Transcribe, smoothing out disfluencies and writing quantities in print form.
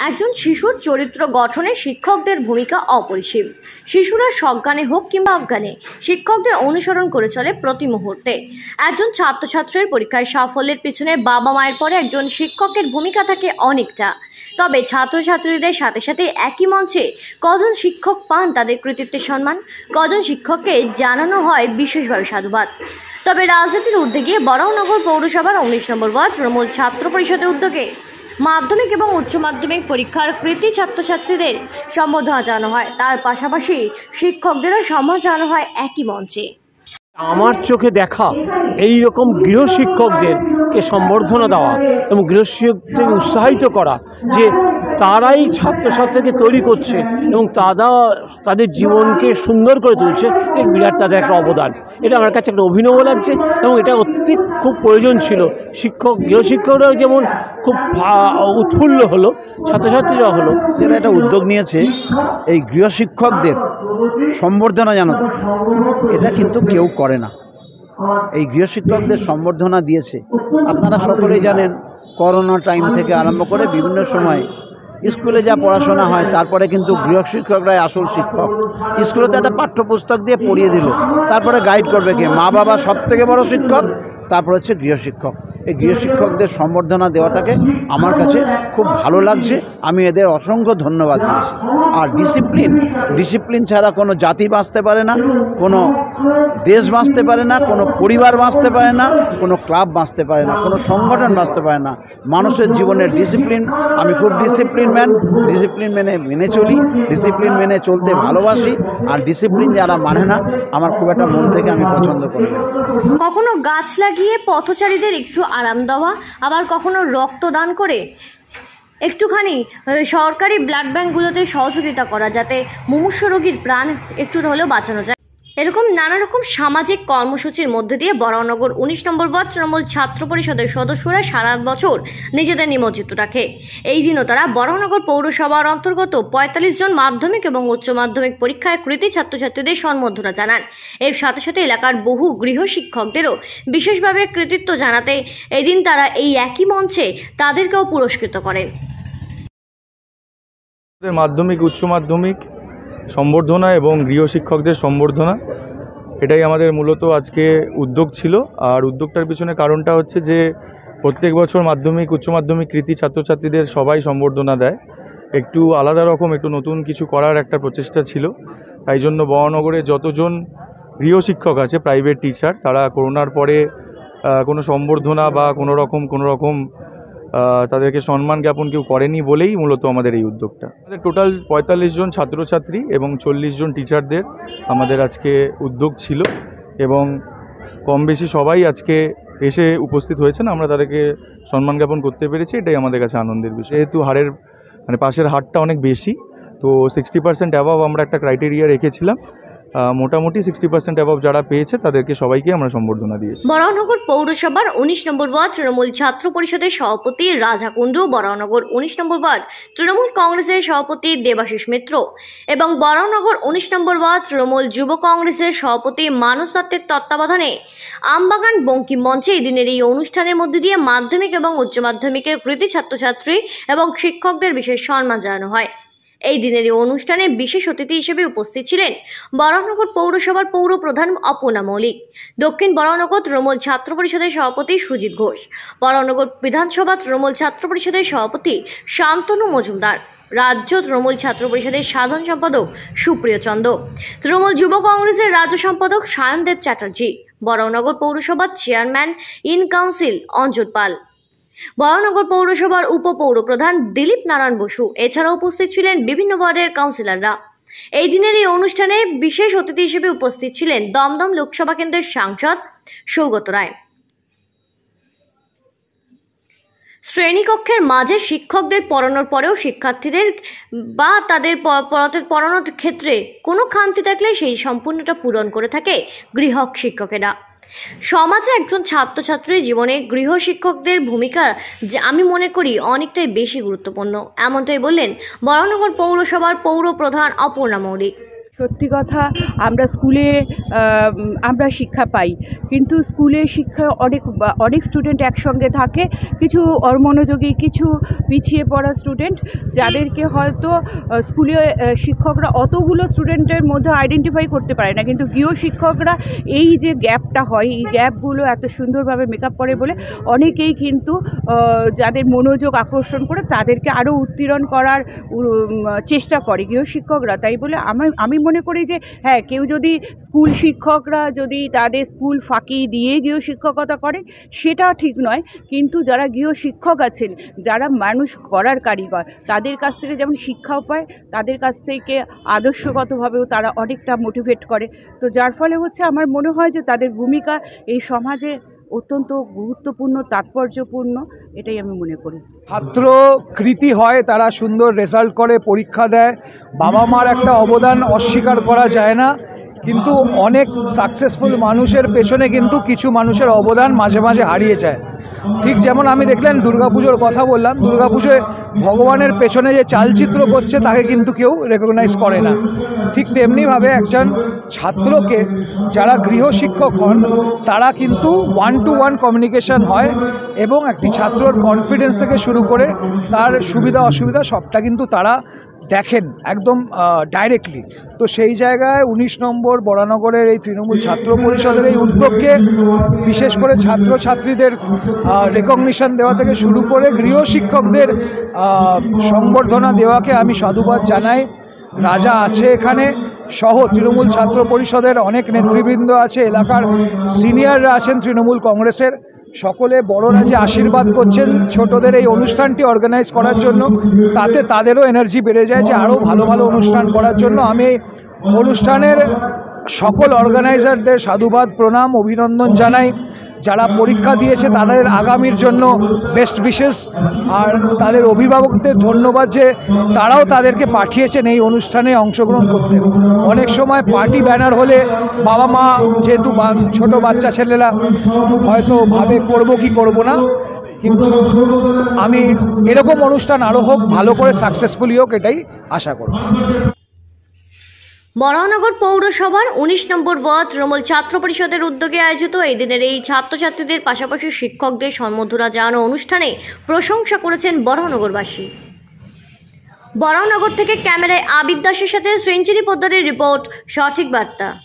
একজন শিশুর চরিত্র গঠনে শিক্ষকদের ভূমিকা অপরিসীম। শিশুরা সজ্ঞানে হোক কিংবা অজ্ঞানে শিক্ষকদের অনুসরণ করে চলে প্রতি মুহূর্তে। একজন ছাত্রছাত্রীর পরীক্ষায় সাফল্যের পিছনে বাবা মায়ের পরে একজন শিক্ষকের ভূমিকা থাকে অনেকটা। তবে ছাত্রছাত্রীদের সাথে সাথে একই মঞ্চে কজন শিক্ষক পান তাদের কৃতিত্বের সম্মান, কজন শিক্ষককে জানানো হয় বিশেষভাবে সাধুবাদ। তবে রাজনীতির ঊর্ধ্বে গিয়ে বরাহনগর পৌরসভার 19 নম্বর ওয়ার্ড তৃণমূল ছাত্র পরিষদের উদ্যোগে মাধ্যমিক এবং উচ্চ মাধ্যমিক পরীক্ষার কৃতী ছাত্রছাত্রীদের সম্বোধনা জানানো হয়। তার পাশাপাশি শিক্ষকদেরও সম্মান জানানো হয় একই মঞ্চে। আমার চোখে দেখা এই রকম গৃহশিক্ষকদেরকে সম্বর্ধনা দেওয়া এবং গৃহশিক্ষকদের উৎসাহিত করা যে তারাই ছাত্রছাত্রীকে তৈরি করছে এবং তাদের জীবনকে সুন্দর করে তুলছে, এই বিরাট তাদের একটা অবদান। এটা আমার কাছে একটা অভিনব লাগছে এবং এটা খুব প্রয়োজন ছিল। গৃহশিক্ষকরা যেমন খুব উৎফুল্ল হলো, ছাত্রছাত্রীরা হলো। যারা একটা উদ্যোগ নিয়েছে এই গৃহশিক্ষকদের সম্বর্ধনা জানাতে, এটা কিন্তু কেউ করে না। এই গৃহশিক্ষকদের সম্বর্ধনা দিয়েছে, আপনারা সকলেই জানেন, করোনা টাইম থেকে আরম্ভ করে বিভিন্ন সময় স্কুলে যা পড়াশোনা হয় তারপরে কিন্তু গৃহশিক্ষকরাই আসল শিক্ষক। স্কুলে তো একটা পাঠ্যপুস্তক দিয়ে পড়িয়ে দিল, তারপরে গাইড করবে কে? মা বাবা সব থেকে বড় শিক্ষক, তারপর হচ্ছে গৃহশিক্ষক। এই গৃহশিক্ষকদের সম্বর্ধনা দেওয়াটাকে আমার কাছে খুব ভালো লাগছে। আমি এদের অসংখ্য ধন্যবাদ দিয়েছি। আর ডিসিপ্লিন ছাড়া কোনো জাতি বাঁচতে পারে না, কোনো দেশ বাঁচতে পারে না, কোনো পরিবার বাঁচতে পারে না, কোনো ক্লাব বাঁচতে পারে না, কোনো সংগঠন বাঁচতে পারে না। মানুষের জীবনের ডিসিপ্লিন, আমি খুব ডিসিপ্লিন মেনে চলি, ডিসিপ্লিন মেনে চলতে ভালোবাসি। আর ডিসিপ্লিন যারা মানে না, আমার খুব একটা মন থেকে আমি পছন্দ করি না। কখনো গাছ লাগিয়ে পথচারীদের একটু আরাম দেওয়া, আবার কখনো রক্তদান করে একটুখানি সরকারি ব্লাড ব্যাঙ্কগুলোতে সহযোগিতা করা, যাতে মুমূর্ষু রোগীর প্রাণ একটু হলেও বাঁচানো যায়। এরকম নানা রকম সামাজিক কর্মসূচির মধ্যে দিয়ে বরাহনগর 19 নম্বর ওয়ার্ড তৃণমূল ছাত্র পরিষদের সদস্যরা সারা বছর নিজেদের নিমজ্জিত রাখে। এই দিনও তারা বরাহনগর পৌরসভার অন্তর্গত 45 জন মাধ্যমিক এবং উচ্চ মাধ্যমিক পরীক্ষায় কৃতী ছাত্রছাত্রীদের সম্বর্ধনা জানান। এর সাথে সাথে এলাকার বহু গৃহশিক্ষকদেরও বিশেষভাবে কৃতিত্ব জানাতে এদিন তারা এই একই মঞ্চে তাদেরকেও পুরস্কৃত করেন। মাধ্যমিক উচ্চ মাধ্যমিক সম্বর্ধনা এবং গৃহশিক্ষকদের সম্বর্ধনা, এটাই আমাদের মূলত আজকে উদ্যোগ ছিল। আর উদ্যোগটার পিছনে কারণটা হচ্ছে যে প্রত্যেক বছর মাধ্যমিক উচ্চ মাধ্যমিক কৃতী ছাত্রছাত্রীদের সবাই সম্বর্ধনা দেয়। একটু আলাদা রকম, একটু নতুন কিছু করার একটা প্রচেষ্টা ছিল। তাই জন্য বরাহনগরে যতজন গৃহশিক্ষক আছে, প্রাইভেট টিচার, তারা করোনার পরে কোনো সম্বর্ধনা বা কোনো রকম তাদেরকে সম্মান জ্ঞাপন কেউ করেনি বলেই মূলত আমাদের এই উদ্যোগটা। আমাদের টোটাল 45 জন ছাত্রছাত্রী এবং 40 জন টিচারদের আমাদের আজকে উদ্যোগ ছিল এবং কম বেশি সবাই আজকে এসে উপস্থিত হয়েছেন। আমরা তাদেরকে সম্মান জ্ঞাপন করতে পেরেছি, এটাই আমাদের কাছে আনন্দের বিষয়। যেহেতু পাশের হারটা অনেক বেশি, তো 60% অ্যাবভ আমরা একটা ক্রাইটেরিয়া রেখেছিলাম। মোটামুটি 60% অ্যাবভ যারা পেয়েছে তাদেরকে সবাইকে আমরা সম্বর্ধনা দিয়েছি। বরাহনগর পৌরসভার 19 নম্বর ওয়ার্ড তৃণমূল ছাত্র পরিষদের সভাপতি রাজা কুণ্ডু, বরাহনগর 19 নম্বর ওয়ার্ড তৃণমূল কংগ্রেসের সভাপতি দেবাশিস মিত্র এবং বরাহনগর 19 নম্বর ওয়ার্ড তৃণমূল যুব কংগ্রেসের সভাপতি মানস দত্তের তত্ত্বাবধানে আমবাগান বঙ্কিম মঞ্চে এই দিনের এই অনুষ্ঠানের মধ্যে দিয়ে মাধ্যমিক এবং উচ্চ মাধ্যমিকের কৃতী ছাত্রছাত্রী এবং শিক্ষকদের বিশেষ সম্মান জানানো হয়। এই দিনের এই অনুষ্ঠানে বিশেষ অতিথি হিসেবে উপস্থিত ছিলেন বরাহনগর পৌরসভার পৌর প্রধান অপর্ণা মৌলিক, দক্ষিণ বরাহনগর তৃণমূল ছাত্র পরিষদের সভাপতি সুজিত ঘোষ, বরাহনগর বিধানসভা তৃণমূল ছাত্র পরিষদের সভাপতি শান্তনু মজুমদার, রাজ্য তৃণমূল ছাত্র পরিষদের সাধারণ সম্পাদক সুপ্রিয় চন্দ্র, তৃণমূল যুব কংগ্রেসের রাজ্য সম্পাদক সায়নদেব চ্যাটার্জি, বরাহনগর পৌরসভার chairman in council Anjan Pal, Baranagar পৌরসভার উপপৌর প্রধান দিলীপ নারায়ণ বসু, এছাড়াও উপস্থিত ছিলেন বিভিন্ন ওয়ার্ডের কাউন্সিলররা। এই দিনের এই অনুষ্ঠানে বিশেষ অতিথি হিসেবে উপস্থিত ছিলেন দমদম লোকসভা কেন্দ্রের সাংসদ সৌগত রায়। শ্রেণীকক্ষের মাঝে শিক্ষকদের পড়ানোর পরেও শিক্ষার্থীদের বা তাদের পড়ানোর ক্ষেত্রে কোনো খামতি থাকলে সেই সম্পূর্ণটা পূরণ করে থাকে গৃহ শিক্ষকেরা। সমাজে একজন ছাত্রছাত্রীর জীবনে গৃহশিক্ষকদের ভূমিকা যে আমি মনে করি অনেকটাই বেশি গুরুত্বপূর্ণ, এমনটাই বললেন বরাহনগর পৌরসভার পৌর প্রধান অপর্ণা মৌলিক। সত্যি কথা, আমরা স্কুলে আমরা শিক্ষা পাই, কিন্তু স্কুলে শিক্ষা অনেক স্টুডেন্ট একসঙ্গে থাকে, কিছু অমনোযোগী, কিছু পিছিয়ে পড়া স্টুডেন্ট, যাদেরকে হয়তো স্কুলে শিক্ষকরা অতগুলো স্টুডেন্টের মধ্যে আইডেন্টিফাই করতে পারে না, কিন্তু গৃহ শিক্ষকরা এই যে গ্যাপটা হয়, এই গ্যাপগুলো এত সুন্দরভাবে মেকআপ করে বলে অনেকেই কিন্তু যাদের মনোযোগ আকর্ষণ করে তাদেরকে আরও উত্তীর্ণ করার চেষ্টা করে গৃহ শিক্ষকরা। তাই বলে আমি মনে করি যে হ্যাঁ, কেউ যদি স্কুল শিক্ষকরা যদি তাদের স্কুল ফাঁকি দিয়ে গৃহ শিক্ষকতা করে সেটা ঠিক নয়, কিন্তু যারা গৃহ শিক্ষক আছেন, যারা মানুষ করার কারিগর, তাদের কাছ থেকে যেমন শিক্ষাও পায়, তাদের কাছ থেকে আদর্শগতভাবেও তারা অনেকটা মোটিভেট করে। তো যার ফলে হচ্ছে আমার মনে হয় যে তাদের ভূমিকা এই সমাজে অত্যন্ত গুরুত্বপূর্ণ, তাৎপর্যপূর্ণ, এটাই আমি মনে করি। ছাত্র কৃতি হয়, তারা সুন্দর রেজাল্ট করে, পরীক্ষা দেয়, বাবা মার একটা অবদান অস্বীকার করা যায় না, কিন্তু অনেক সাকসেসফুল মানুষের পেছনে কিন্তু কিছু মানুষের অবদান মাঝে মাঝে হারিয়ে যায়। ঠিক যেমন আমি দেখলেন দুর্গাপুজোর কথা বললাম, দুর্গাপুজোয় ভগবানের পেছনে যে চালচিত্র করছে তাকে কিন্তু কেউ রেকগনাইজ করে না। ঠিক তেমনিভাবে একজন ছাত্রকে যারা গৃহশিক্ষক হন তারা কিন্তু 1-to-1 কমিউনিকেশন হয়, এবং একটি ছাত্রর কনফিডেন্স থেকে শুরু করে তার সুবিধা অসুবিধা সবটা কিন্তু তারা দেখেন একদম ডাইরেক্টলি। তো সেই জায়গায় 19 নম্বর বরানগরের এই তৃণমূল ছাত্র পরিষদের এই উদ্যোগকে, বিশেষ করে ছাত্রছাত্রীদের রেকগনিশন দেওয়া থেকে শুরু করে গৃহশিক্ষকদের সংবর্ধনা দেওয়াকে আমি সাধুবাদ জানাই। রাজা আছে এখানে সহ তৃণমূল ছাত্র পরিষদের অনেক নেতৃবৃন্দ আছে, এলাকার সিনিয়ররা আছেন তৃণমূল কংগ্রেসের, সকলে বড়রা যে আশীর্বাদ করছেন ছোটদের এই অনুষ্ঠানটি অর্গানাইজ করার জন্য, তাতে তাদেরও এনার্জি বেড়ে যায় যে আরও ভালো ভালো অনুষ্ঠান করার জন্য। আমি অনুষ্ঠানের সকল অর্গানাইজারদের সাধুবাদ, প্রণাম, অভিনন্দন জানাই। যারা পরীক্ষা দিয়েছে তাদের আগামীর জন্য বেস্ট উইশেস, আর তাদের অভিভাবকদের ধন্যবাদ যে তারাও তাদেরকে পাঠিয়েছেন এই অনুষ্ঠানে অংশগ্রহণ করতে। অনেক সময় পার্টি ব্যানার হলে বাবা মা যেহেতু ছোট বাচ্চা ছেলেরা হয়তো ভাবে করব কি করব না, কিন্তু আমি এরকম অনুষ্ঠান আরও হোক, ভালো করে সাকসেসফুলি হোক, এটাই আশা করব। বরানগর পৌরসভার 19 নম্বর ওয়ার্ড তৃণমূল ছাত্র পরিষদের উদ্যোগে আয়োজিত এই দিনের এই ছাত্রছাত্রীদের পাশাপাশি শিক্ষকদের সম্বর্ধনা জানানো অনুষ্ঠানে প্রশংসা করেছেন বরানগরবাসী। বরানগর থেকে ক্যামেরায় আবিদ দাসের সাথে সৃঞ্জিনী পোদ্দারের রিপোর্ট, সঠিক বার্তা।